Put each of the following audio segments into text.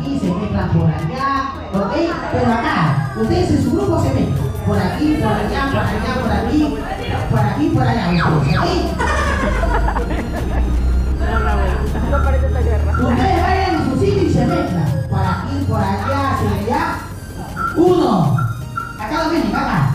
aquí, se mezclan por allá, ¿ok? Pero acá, ustedes en su grupo se mezclan. Por aquí, por allá, por aquí, por aquí, por allá, ustedes, ¿ok? Ustedes vayan en su sitio y se mezclan. Por aquí, por allá, hacia allá. Uno. Acá lo ven, acá.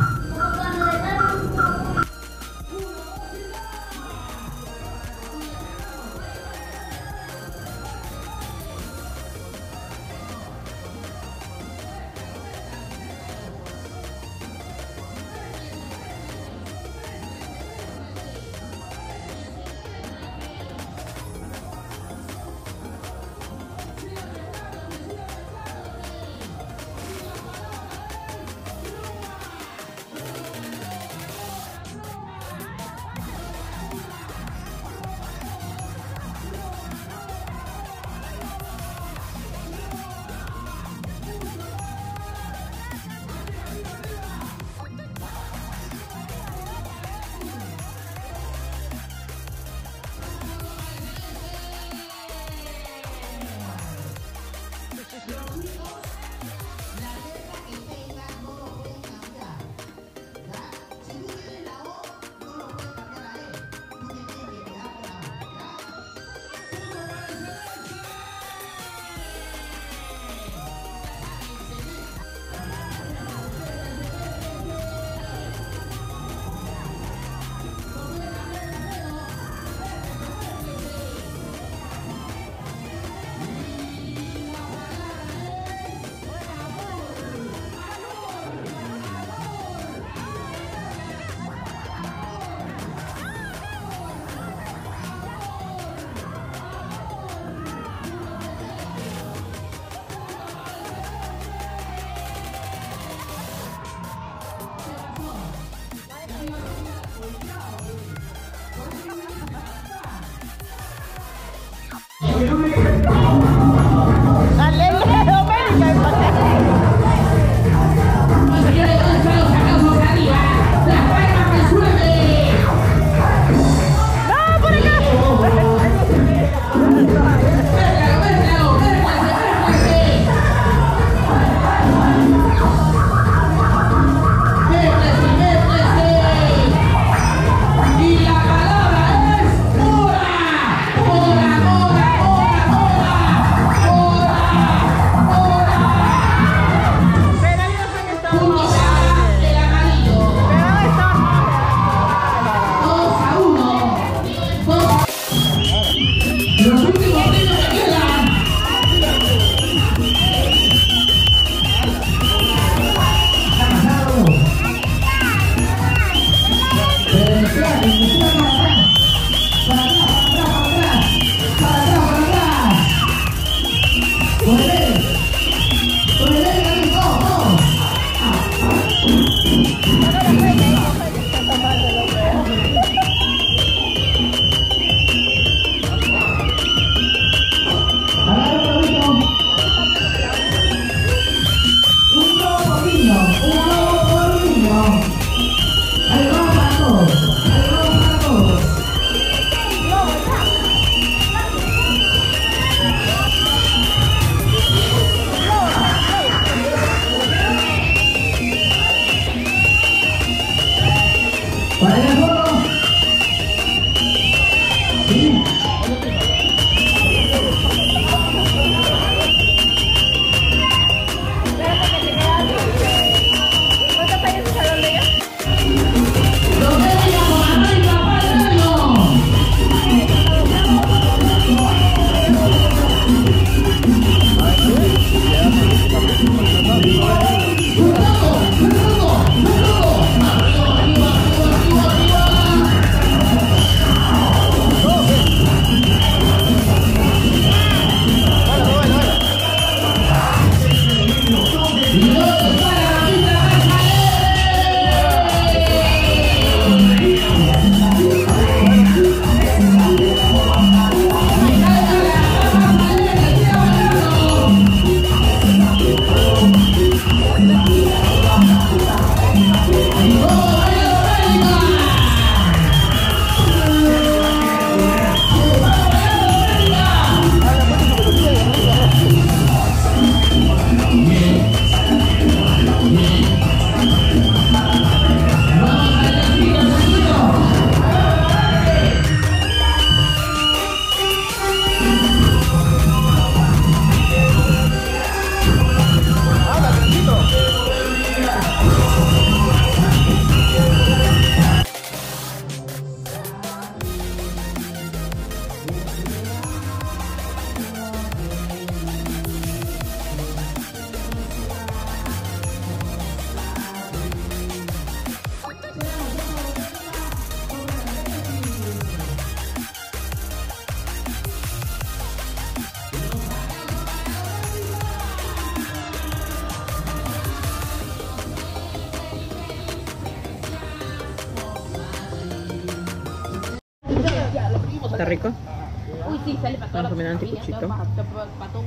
rico. Uy, sí, sale para toda la comida anticuchito. Para todo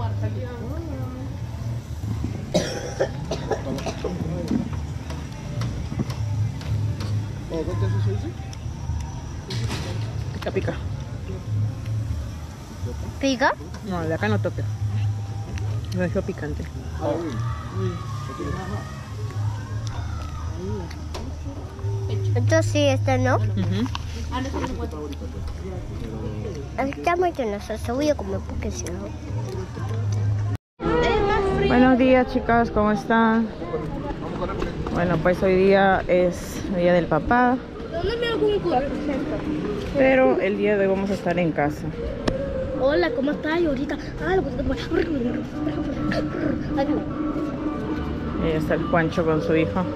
Pica, pica. ¿Pica? No, de acá no toca. Lo dejo picante. Esto sí, esto no. Ah, no, no puedo. Está muy tenaz, voy a comer porque si no. Buenos días, chicas, ¿cómo están? Bueno, pues hoy día es el día del papá, ¿Dónde me hago un cuarto? pero el día de hoy vamos a estar en casa. Hola, ¿cómo estás? Y ahorita. Ah, lo que Ahí está el Juancho con su hijo.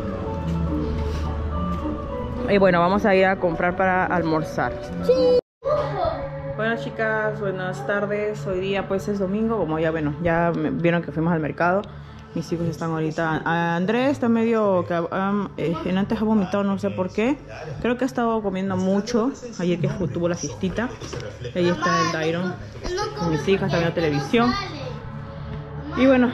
Y bueno, vamos a ir a comprar para almorzar. Bueno, chicas, buenas tardes. Hoy día pues es domingo, como ya vieron que fuimos al mercado. Mis hijos están ahorita. Andrés está medio que antes ha vomitado, no sé por qué. Creo que ha estado comiendo mucho. Ayer que tuvo la fiestita. Ahí está el Dairon con mis hijas, está viendo televisión. Y bueno,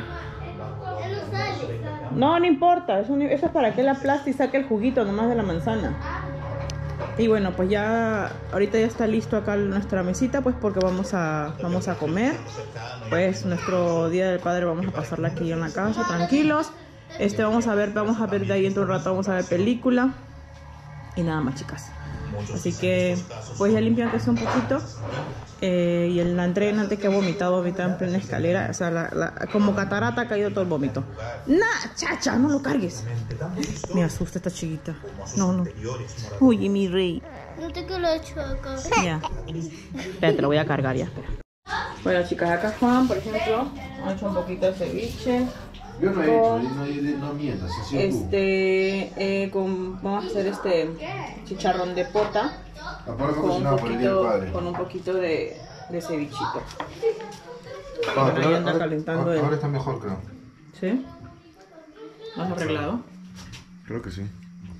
no importa, eso es para que la aplaste y saque el juguito nomás de la manzana. Y bueno, pues ya ahorita ya está listo acá nuestra mesita, pues porque vamos a comer. Pues nuestro día del padre vamos a pasarla aquí en la casa, tranquilos. Vamos a ver de ahí dentro de un rato, vamos a ver película. Y nada más, chicas. Así que pues ya limpian que sea un poquito. Y el André antes que ha vomitado en plena escalera. O sea, como catarata ha caído todo el vómito. ¡Nah, chacha! No lo cargues. Me asusta esta chiquita. No. Uy, mi rey. No te que lo he hecho acá. Ya. Espérate, lo voy a cargar ya. Espera. Bueno, chicas, acá Juan, por ejemplo, ha hecho un poquito de ceviche. Yo no he hecho, no mientas, así Vamos a hacer chicharrón de pota con un poquito de cevichito. Ahí anda calentando ahora está mejor, creo. ¿Sí? ¿Has arreglado? Creo que sí.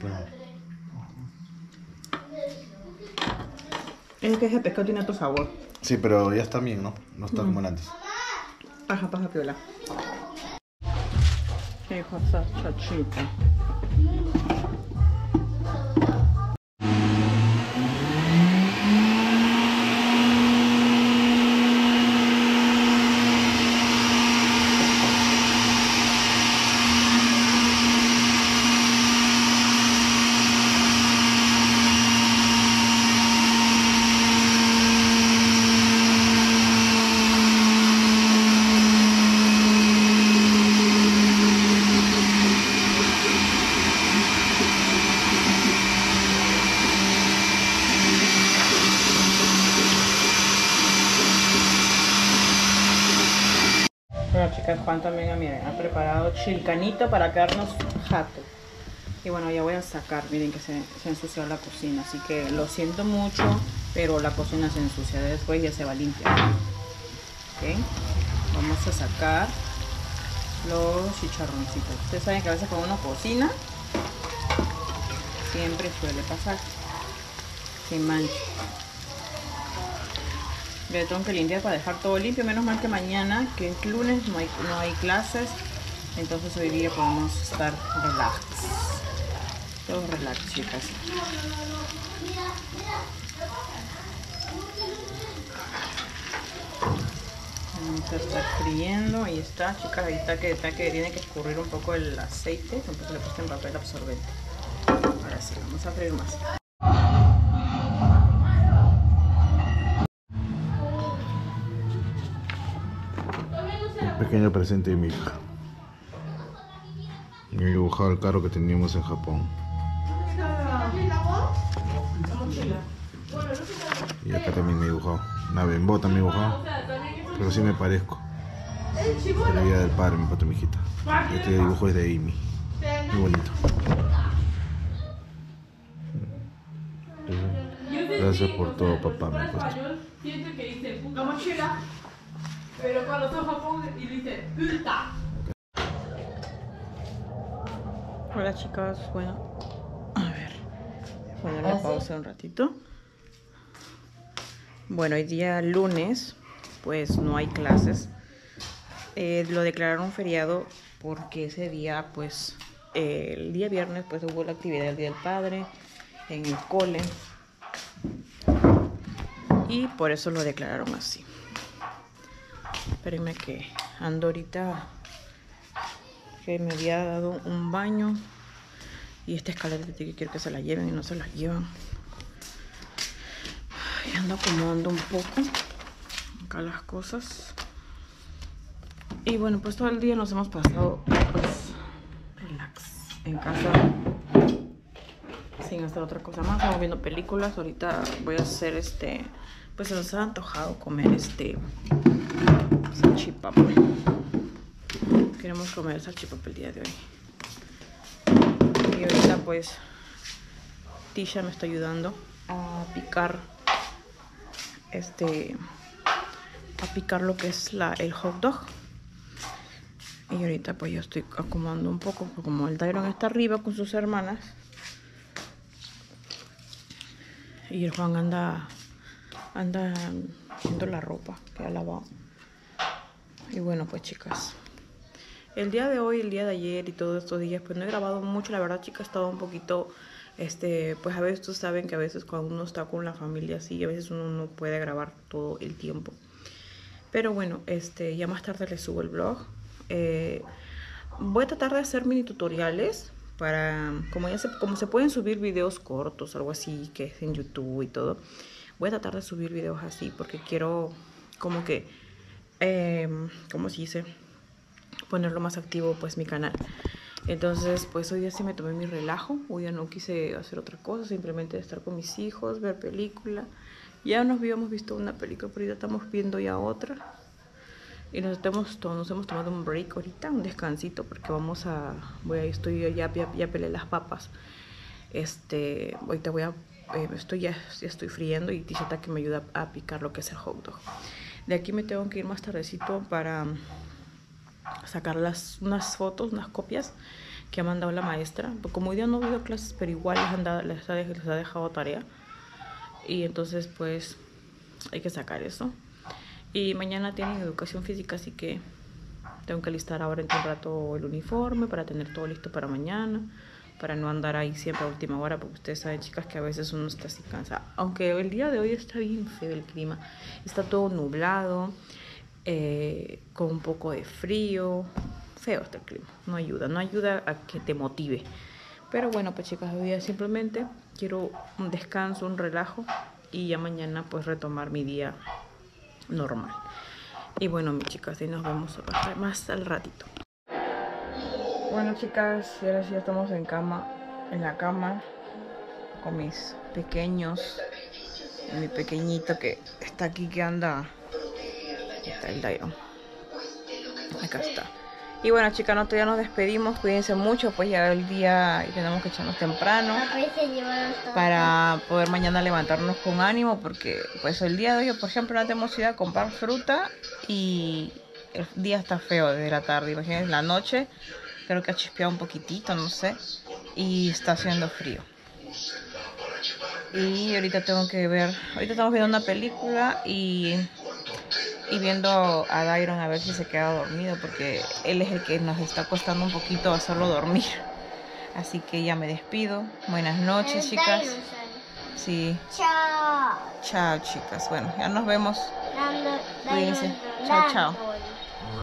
Es que ese pescado tiene otro sabor. Sí, pero ya está bien, ¿no? No está como el antes. Paja, piola. Qué cosa chachita. Bueno, chicas, Juan también miren, ha preparado chilcanito para quedarnos jato. Y bueno, ya voy a sacar, miren que se ensució la cocina, así que lo siento mucho, pero la cocina se ensucia, después ya se va a limpiar. ¿Ok? Vamos a sacar los chicharroncitos. Ustedes saben que a veces cuando uno cocina, siempre suele pasar que mancha. Le tengo que limpiar para dejar todo limpio. Menos mal que mañana, que es lunes, no hay clases. Entonces hoy día podemos estar relax. Todo relax, chicas. Se está friendo. Ahí está, chicas. Ahí está que tiene que escurrir un poco el aceite. Entonces le puse en papel absorbente. Ahora sí, vamos a freír más. Pequeño presente de mi hija. Me he dibujado el carro que teníamos en Japón. Y acá también me he dibujado. Una bembo también me he dibujado. Pero sí me parezco. De la vida del padre, mi pato, mi hijita. Este dibujo es de Amy. Muy bonito. Gracias por todo, papá. Me gusta. Siento que dice puta mochila, pero cuando son Japón y dice puta. Hola, chicas, bueno, a ver, ponerle pausa un ratito. Bueno, hoy día lunes, pues no hay clases. Lo declararon feriado porque ese día, pues, el día viernes, pues hubo la actividad del Día del Padre en el cole. Y por eso lo declararon así. Espérenme que ando ahorita, que me había dado un baño. Y esta escalera que quiero que se la lleven y no se la llevan. Y ando acomodando un poco acá las cosas. Y bueno, pues todo el día nos hemos pasado pues relax en casa sin hacer otra cosa más. Estamos viendo películas. Ahorita voy a hacer pues se nos ha antojado comer salchipapa. Queremos comer salchipapa el día de hoy. Y ahorita pues Tisha me está ayudando a picar lo que es el hot dog. Y ahorita pues yo estoy acomodando un poco, como el Dairon está arriba con sus hermanas y el Juan anda haciendo la ropa que ha lavado. Y bueno, pues chicas, el día de hoy, el día de ayer y todos estos días pues no he grabado mucho, la verdad, chicas. He estado un poquito pues a veces ustedes saben que a veces cuando uno está con la familia así, a veces uno no puede grabar todo el tiempo. Pero bueno, ya más tarde les subo el vlog. Voy a tratar de hacer mini tutoriales para, como se pueden subir videos cortos, algo así, que es en YouTube y todo. Voy a tratar de subir videos así porque quiero como que, ¿cómo se dice? Ponerlo más activo pues mi canal. Entonces pues hoy día sí me tomé mi relajo. Hoy ya no quise hacer otra cosa, simplemente estar con mis hijos, ver película. Ya nos habíamos visto una película, pero ahorita estamos viendo ya otra. Y nos hemos tomado un break ahorita, un descansito, porque ya pelé las papas. Ahorita ya estoy friendo y Tisha que me ayuda a picar lo que es el hot dog. De aquí me tengo que ir más tardecito para sacar unas fotos, unas copias que ha mandado la maestra. Como hoy día no he habido clases, pero igual les ha dejado tarea. Y entonces pues hay que sacar eso. Y mañana tienen educación física, así que tengo que alistar ahora en un rato el uniforme para tener todo listo para mañana, para no andar ahí siempre a última hora, porque ustedes saben, chicas, que a veces uno está así cansado. Aunque el día de hoy está bien feo el clima, está todo nublado, con un poco de frío, feo está el clima, no ayuda a que te motive. Pero bueno, pues chicas, hoy día simplemente quiero un descanso, un relajo, y ya mañana pues retomar mi día normal. Y bueno, mis chicas, y nos vemos más al ratito. Bueno, chicas, ahora sí ya estamos en la cama con mis pequeños, mi pequeñito que está aquí, que anda. Aquí está el Dairon. Acá está. Y bueno, chicas, nosotros ya nos despedimos. Cuídense mucho, pues ya el día y tenemos que echarnos temprano para poder mañana levantarnos con ánimo, porque pues el día de hoy, por ejemplo, no tenemos ido a comprar fruta y el día está feo desde la tarde. Imagínense, la noche creo que ha chispeado un poquitito, no sé, y está haciendo frío. Y ahorita estamos viendo una película y viendo a Dairon a ver si se queda dormido, porque él es el que nos está costando un poquito hacerlo dormir. Así que ya me despido. Buenas noches, chicas. Sí. Chao. Chao, chicas. Bueno, ya nos vemos. Cuídense. Chao, chao.